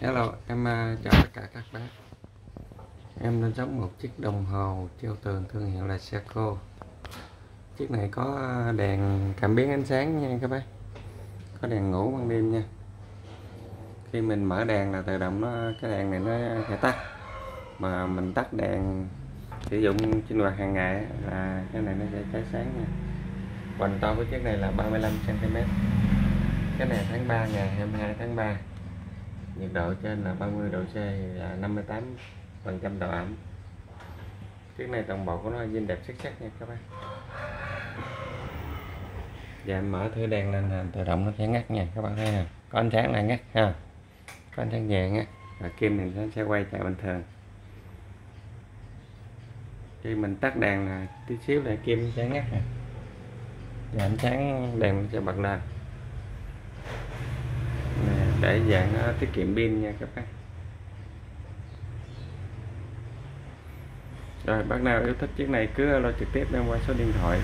Hello, em chào tất cả các bác. Em đang giống một chiếc đồng hồ treo tường thương hiệu là Seiko. Chiếc này có đèn cảm biến ánh sáng nha các bác. Có đèn ngủ ban đêm nha. Khi mình mở đèn là tự động cái đèn này nó sẽ tắt. Mà mình tắt đèn sử dụng sinh hoạt hàng ngày là cái này nó sẽ cháy sáng nha. Hoành to của chiếc này là 35 cm. Cái này tháng 3 ngày 22 tháng 3. Nhiệt độ trên là 30 độ C, là 58% độ ẩm. Chiếc này toàn bộ của nó zin đẹp xuất sắc nha các bác. Và em mở thử đèn lên là tự động nó sẽ ngắt nha các bạn thấy nè, có ánh sáng là ngắt ha, có ánh sáng vàng á, và kim thì nó sẽ quay chạy bình thường. Khi mình tắt đèn là tí xíu là kim sẽ ngắt nè, và ánh sáng đèn nó sẽ bật lên nè, để dạng nó tiết kiệm pin nha các bác. Rồi bác nào yêu thích chiếc này cứ alo trực tiếp lên qua số điện thoại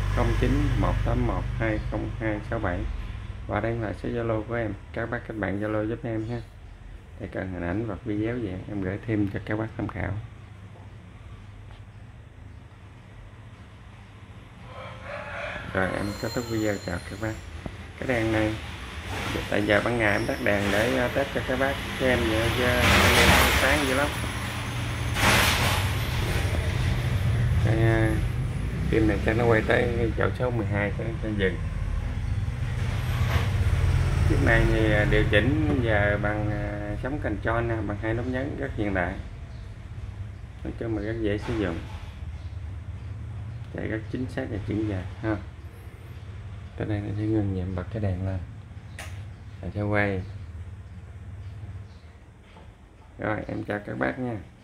0918120267 và đây là số Zalo của em. Các bác kết bạn Zalo giúp em ha. Để cần hình ảnh và video gì em gửi thêm cho các bác tham khảo. Rồi em kết thúc video, chào các bác. Cái đèn này tại giờ ban ngày em tắt đèn để test cho các bác xem vậy chứ sáng dữ lắm. Phim này chắc nó quay tới chỗ số 12 cho dừng. Chiếc này thì điều chỉnh giờ bằng sóng control bằng 2 nút nhấn rất hiện đại, nói chung là rất dễ sử dụng, chạy rất chính xác và chỉnh giờ ha. Tới đây là sẽ ngưng nhậm bật cái đèn lên và sẽ quay. Rồi em chào các bác nha.